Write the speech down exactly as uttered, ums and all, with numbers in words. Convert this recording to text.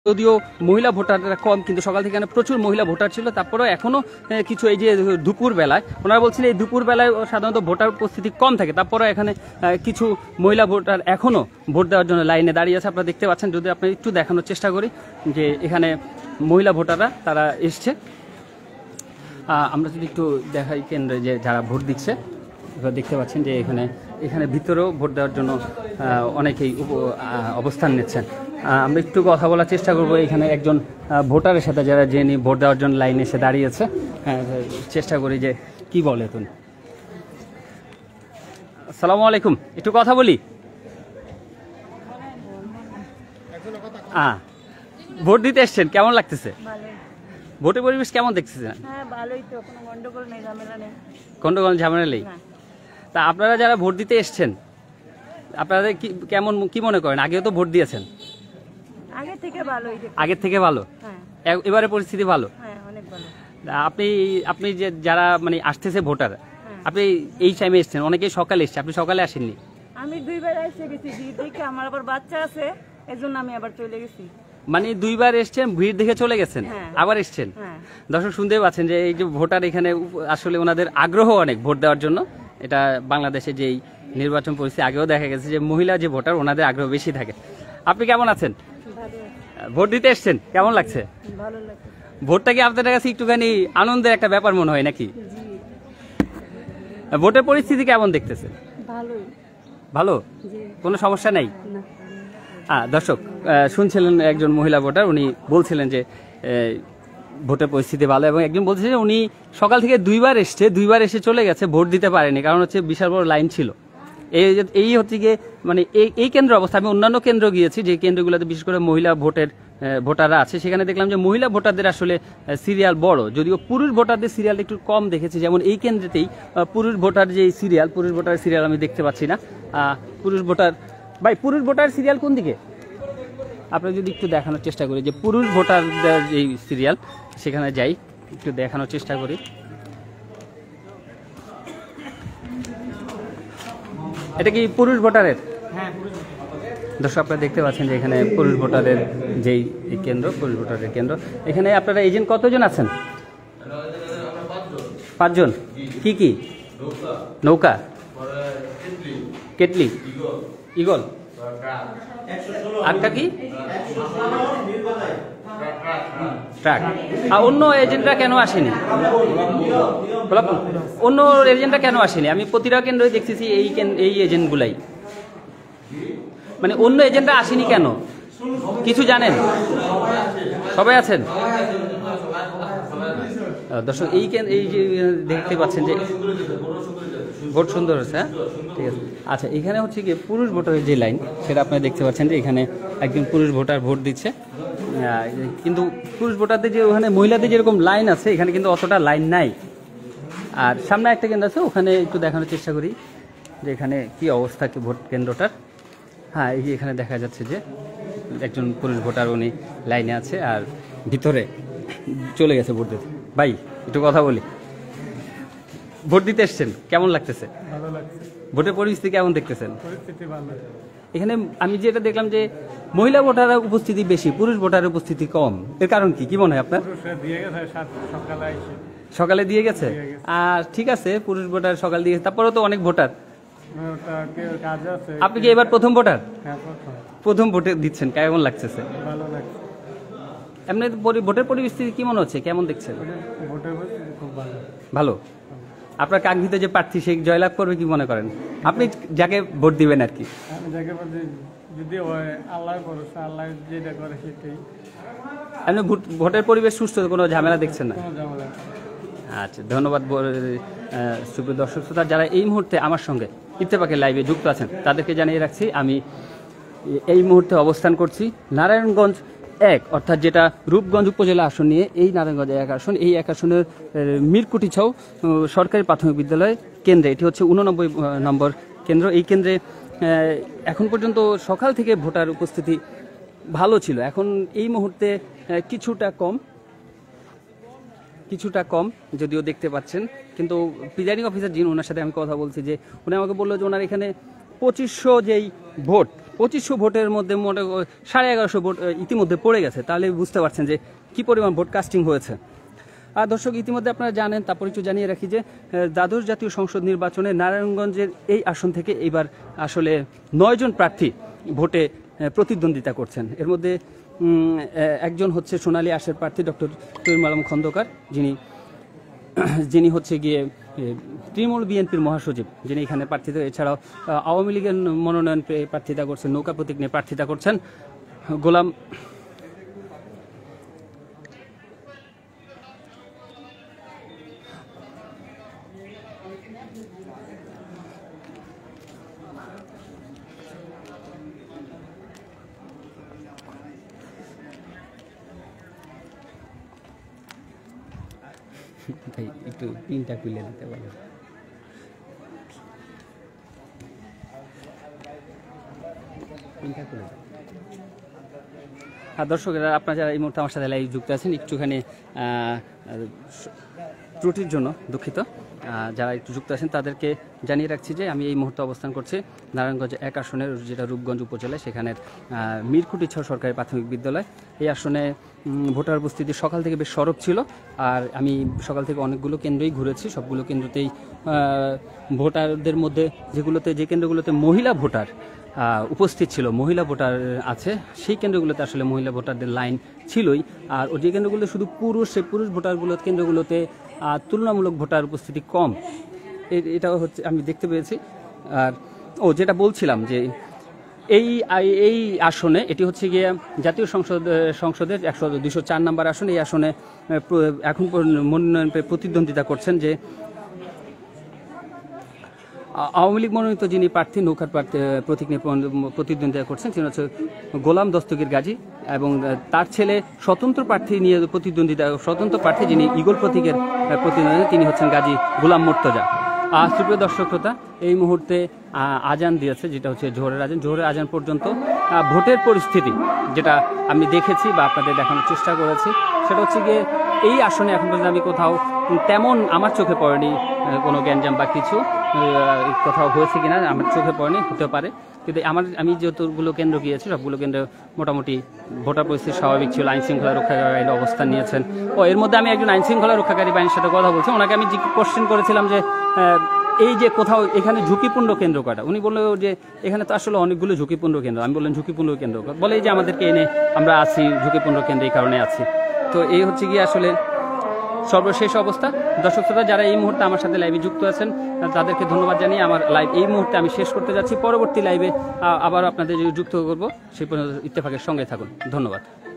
যদিও মহিলা ভোটাররা কম, কিন্তু সকাল থেকে এখানে প্রচুর মহিলা ভোটার ছিল। তারপরেও এখনও কিছু এই যে দুপুর বেলায় ওনারা বলছেন এই দুপুর বেলায় সাধারণত ভোটার উপস্থিতি কম থাকে, তারপরেও এখানে কিছু মহিলা ভোটার এখনও ভোট দেওয়ার জন্য লাইনে দাঁড়িয়ে আছে। আপনারা দেখতে পাচ্ছেন, যদি আপনি একটু দেখানোর চেষ্টা করি যে এখানে মহিলা ভোটাররা তারা এসছে। আমরা যদি একটু দেখাই কেন্দ্রে যে যারা ভোট দিচ্ছে, এবার দেখতে পাচ্ছেন যে এখানে এখানে ভিতরেও ভোট দেওয়ার জন্য অনেকেই অবস্থান নিচ্ছেন। আমরা একটু কথা বলার চেষ্টা করবো এখানে একজন ভোটারের সাথে, যারা যিনি ভোট দেওয়ার জন্য লাইনে এসে দাঁড়িয়েছে। চেষ্টা করি যে কি বলে তুমি। আসসালামু আলাইকুম, একটু কথা বলি। হ্যাঁ, ভোট দিতে এসছেন, কেমন লাগতেছে? ভোটের পরিবেশ কেমন দেখতেছেন? গন্ডগোল ঝামেলা নেই। তা আপনারা যারা ভোট দিতে এসছেন, আপনারা কি কেমন কি মনে করেন? আগেও তো ভোট দিয়েছেন, আগের থেকে ভালো। আগের থেকে ভালো, এবারে পরিস্থিতি ভালো। আপনি আপনি যে যারা মানে আসতেছে ভোটার, আপনি এই টাইমে এসছেন, অনেকেই সকালে এসছে, আপনি সকালে আসেননি? আমি দুইবার এসে গেছি, ভিড় দেখে আমার আবার বাচ্চা আছে, এজন্য আমি আবার চলে গেছি। মানে দুইবার এসছেন, ভিড় দেখে চলে গেছেন, আবার এসছেন। দর্শক শুনতে পাচ্ছেন যে এই যে ভোটার এখানে আসলে ওনাদের আগ্রহ অনেক ভোট দেওয়ার জন্য। এটা বাংলাদেশে যেই নির্বাচন পরিস্থিতি, আগেও দেখা গেছে যে মহিলা যে ভোটার ওনাদের আগ্রহ বেশি থাকে। আপনি কেমন আছেন? ভোট দিতে এসছেন, কেমন লাগছে? ভালো লাগছে। ভোটটা কি আপনাদের কাছে একটুখানি আনন্দের একটা ব্যাপার মনে হয় নাকি? ভোটের পরিস্থিতি কেমন দেখতেছেন? ভালোই। ভালো, কোনো সমস্যা নাই? হ্যাঁ, দর্শক শুনছিলেন একজন মহিলা ভোটার, উনি বলছিলেন যে ভোটের পরিস্থিতি ভালো, এবং একজন বলছে যে উনি সকাল থেকে দুইবার এসছে, দুইবার এসে চলে গেছে, ভোট দিতে পারেনি, কারণ হচ্ছে বিশাল বড় লাইন ছিল। এই এই হচ্ছে গিয়ে মানে এই এই কেন্দ্র অবস্থা। আমি অন্যান্য কেন্দ্র গিয়েছি, যে কেন্দ্রগুলোতে বিশেষ করে মহিলা ভোটের ভোটাররা আছে, সেখানে দেখলাম যে মহিলা ভোটারদের আসলে সিরিয়াল বড়, যদিও পুরুষ ভোটারদের সিরিয়াল একটু কম দেখেছি। যেমন এই কেন্দ্রেতেই পুরুষ ভোটার যে সিরিয়াল, পুরুষ ভোটার সিরিয়াল আমি দেখতে পাচ্ছি না। পুরুষ ভোটার ভাই, পুরুষ ভোটার সিরিয়াল কোন দিকে? আপনারা যদি একটু দেখানোর চেষ্টা করি যে পুরুষ ভোটারদের যেই সিরিয়াল, সেখানে যাই, একটু দেখানোর চেষ্টা করি। এটা কি পুরুষ ভোটারের? হ্যাঁ, দর্শক আপনারা দেখতে পাচ্ছেন যে এখানে পুরুষ ভোটারের যেই কেন্দ্র, পুরুষ ভোটারের কেন্দ্র। এখানে আপনারা এজেন্ট কতজন আছেন? পাঁচজন। কি কি? নৌকা, কেটলি, ইগল, আটটা কি ট্রাক। আর অন্য এজেন্টরা কেন আসেনি? অন্য এজেন্টরা কেন আসেনি? আমি প্রতিটা কেন্দ্রে দেখতেছি এই এই এজেন্টগুলাই, মানে অন্য এজেন্টরা আসেনি কেন? কিছু জানেন? সবাই আছেন? দর্শক এই এই যে দেখতে পাচ্ছেন যে ভোট সুন্দর হচ্ছে। হ্যাঁ, ঠিক আছে। আচ্ছা, এখানে হচ্ছে কি পুরুষ ভোটারের যে লাইন, সেটা আপনারা দেখতে পাচ্ছেন যে এখানে একজন পুরুষ ভোটার ভোট দিচ্ছে। কিন্তু পুরুষ ভোটারদের যে ওখানে মহিলাদের যেরকম লাইন আছে, এখানে কিন্তু অতটা লাইন নাই। আর সামনে একটা কেন্দ্র আছে, ওখানে একটু দেখানোর চেষ্টা করি যে এখানে কি অবস্থা কি ভোট কেন্দ্রটার। হ্যাঁ, এই যে এখানে দেখা যাচ্ছে যে একজন পুরুষ ভোটার উনি লাইনে আছে, আর ভিতরে চলে গেছে ভোট দিতে। ভাই, একটু কথা বলি। ভোট দিতে এসছেন, কেমন লাগতেছে? ভালো লাগছে। ভোটের পরিস্থিতি কেমন দেখতেছেন? পরিস্থিতি ভালো। এখানে আমি যেটা দেখলাম যে মহিলা ভোটারের উপস্থিতি বেশি, পুরুষ ভোটারের উপস্থিতি কম। এর কারণ কি কি মনে হয় আপনার? সকালে দিয়ে গেছে। আর ঠিক আছে, পুরুষ ভোটার সকাল দিয়ে, তারপরেও তো অনেক ভোটার। আপনি কি এবার প্রথম ভোটার? প্রথম ভোটে দিচ্ছেন, কেমন লাগতেছে? ভালো লাগছে। এমনি ভোটের পরিস্থিতি কি মনে হচ্ছে, কেমন দেখছেন? ভোটের পরিস্থিতি খুব ভালো। ভালো। আপনার কাঙ্ক্ষিত যে প্রার্থী সে জয়লাভ করবে কি মনে করেন? আপনি যাকে ভোট দিবেন আর কি? যদি আল্লাহ ভরসা, আল্লাহ যেটা করে সেটাই। এমনি ভোটের পরিবেশ সুস্থ, কোনো ঝামেলা দেখছেন না? আচ্ছা, ধন্যবাদ। সুপ্রিয় দর্শক শ্রোতা, যারা এই মুহূর্তে আমার সঙ্গে ইত্তেফাকের লাইভে যুক্ত আছেন, তাদেরকে জানিয়ে রাখছি আমি এই মুহূর্তে অবস্থান করছি নারায়ণগঞ্জ এক, অর্থাৎ যেটা রূপগঞ্জ উপজেলা আসন নিয়ে এই নারায়ণগঞ্জ এক আসন, এই এক আসনের মিরকুটিছাউ সরকারি প্রাথমিক বিদ্যালয় কেন্দ্রে। এটি হচ্ছে উননব্বই নম্বর কেন্দ্র। এই কেন্দ্রে এখন পর্যন্ত সকাল থেকে ভোটার উপস্থিতি ভালো ছিল, এখন এই মুহূর্তে কিছুটা কম, কিছুটা কম যদিও দেখতে পাচ্ছেন। কিন্তু প্রিজাইডিং অফিসার যিনি, ওনার সাথে আমি কথা বলছি, যে উনি আমাকে বললো যে ওনার এখানে পঁচিশশো যেই ভোট, পঁচিশশো ভোটের মধ্যে মোটে সাড়ে এগারোশো ভোট ইতিমধ্যে পড়ে গেছে, তাহলে বুঝতে পারছেন যে কি পরিমাণ ভোট কাস্টিং হয়েছে। আর দর্শক, ইতিমধ্যে আপনারা জানেন, তারপর একটু জানিয়ে রাখি যে দ্বাদশ জাতীয় সংসদ নির্বাচনে নারায়ণগঞ্জের এই আসন থেকে এইবার আসলে নয়জন প্রার্থী ভোটে প্রতিদ্বন্দ্বিতা করছেন। এর মধ্যে একজন হচ্ছে সোনালী আশের প্রার্থী ডক্টর তৈমুর আলম খন্দকার, যিনি যিনি হচ্ছে গিয়ে তৃণমূল বিএনপির মহাসচিব, যিনি এখানে প্রার্থিতা, এছাড়াও আওয়ামী লীগের মনোনয়ন পেয়ে প্রার্থিতা করছেন, নৌকা প্রতীক নিয়ে প্রার্থিতা করছেন গোলাম ভাই একটু পিনটা খুলে দিতে পারবো। আর দর্শকেরা, আপনারা যারা এই মুহূর্তে আমার সাথে লাইভ যুক্ত আছেন, একটুখানি ত্রুটির জন্য দুঃখিত। যারা একটু যুক্ত আছেন তাদেরকে জানিয়ে রাখছি যে আমি এই মুহূর্তে অবস্থান করছি নারায়ণগঞ্জ এক আসনের, যেটা রূপগঞ্জ উপজেলায়, সেখানের মিরকুটি ছ সরকারি প্রাথমিক বিদ্যালয়। এই আসনে ভোটার উপস্থিতি সকাল থেকে বেশ সরব ছিল, আর আমি সকাল থেকে অনেকগুলো কেন্দ্রই ঘুরেছি। সবগুলো কেন্দ্রতেই ভোটারদের মধ্যে যেগুলোতে যে কেন্দ্রগুলোতে মহিলা ভোটার উপস্থিত ছিল, মহিলা ভোটার আছে, সেই কেন্দ্রগুলোতে আসলে মহিলা ভোটারদের লাইন ছিলই। আর যে কেন্দ্রগুলো শুধু পুরুষ, সেই পুরুষ ভোটারগুলো কেন্দ্রগুলোতে তুলনামূলক ভোটার উপস্থিতি কম, এটাও হচ্ছে আমি দেখতে পেয়েছি। আর ও যেটা বলছিলাম যে এই এই আসনে, এটি হচ্ছে গিয়ে জাতীয় সংসদ সংসদের একশো দুইশো চার নম্বর আসন। এই আসনে এখন মনোনয়ন পেয়ে প্রতিদ্বন্দ্বিতা করছেন যে আওয়ামী লীগ মনোনীত যিনি প্রার্থী, নৌকার প্রার্থী প্রতীক নিয়ে প্রতিদ্বন্দ্বিতা করছেন, তিনি হচ্ছে গোলাম দস্তগীর গাজী, এবং তার ছেলে স্বতন্ত্র প্রার্থী নিয়ে প্রতিদ্বন্দ্বিতা, স্বতন্ত্র প্রার্থী যিনি ইগল প্রতীকের প্রতিদ্বন্দ্বিতা, তিনি হচ্ছেন গাজী গোলাম মুর্তজা। আর সুপ্রিয় দর্শক শ্রোতা, এই মুহূর্তে আজান দিয়েছে, যেটা হচ্ছে জোহরের আজান। জোহরের আজান পর্যন্ত ভোটের পরিস্থিতি যেটা আমি দেখেছি বা আপনাদের দেখানোর চেষ্টা করেছি, সেটা হচ্ছে গিয়ে এই আসনে এখন পর্যন্ত আমি কোথাও তেমন আমার চোখে পড়েনি কোনো গ্যাঞ্জাম বা কিছু, কোথাও হয়েছে কিনা আমার চোখে পড়েনি, হতে পারে। কিন্তু আমার আমি যতগুলো কেন্দ্র গিয়েছি, সবগুলো কেন্দ্র মোটামুটি ভোটার পরিস্থিতি স্বাভাবিক ছিল। আইন শৃঙ্খলা রক্ষাকারী বাহিনীর অবস্থান নিয়েছেন। ও এর মধ্যে আমি একজন আইন শৃঙ্খলা রক্ষাকারী বাহিনীর সাথে কথা বলছি, ওনাকে আমি কোশ্চেন করেছিলাম যে এই যে কোথাও এখানে ঝুঁকিপূর্ণ কেন্দ্র কটা, উনি বললো যে এখানে তো আসলে অনেকগুলো ঝুঁকিপূর্ণ কেন্দ্র। আমি বললাম ঝুঁকিপূর্ণ কেন্দ্র, বলে যে আমাদেরকে এনে আমরা আছি ঝুঁকিপূর্ণ কেন্দ্রে, এই কারণে আছি। তো এই হচ্ছে গিয়ে আসলে সর্বশেষ অবস্থা। দর্শক শ্রোতা, যারা এই মুহূর্তে আমার সাথে লাইভে যুক্ত আছেন তাদেরকে ধন্যবাদ জানিয়ে আমার লাইভ এই মুহূর্তে আমি শেষ করতে যাচ্ছি। পরবর্তী লাইভে আবার আপনাদের যুক্ত করবো, সেই পর্যন্ত ইত্তেফাকের সঙ্গে থাকুন। ধন্যবাদ।